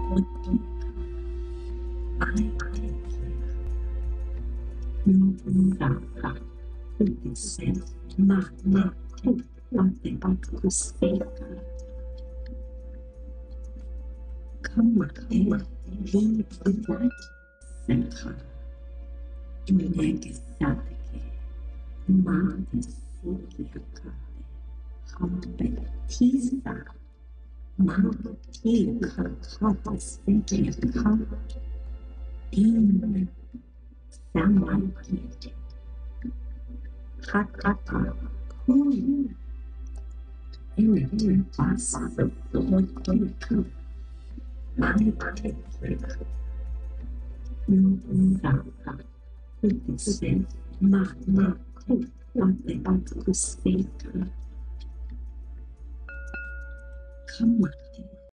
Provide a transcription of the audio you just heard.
What do I take you Saka who said Mate Pate Pakuseka Kamate Lihat Seka Inegisateke Mate Sikiaka Hambe Tisa Mate Tika Kata Sekiaka In Samayaki Hakata Kuru Ele passa Loika Mate Saka Kutise Mate Pate Pakuseka Kamate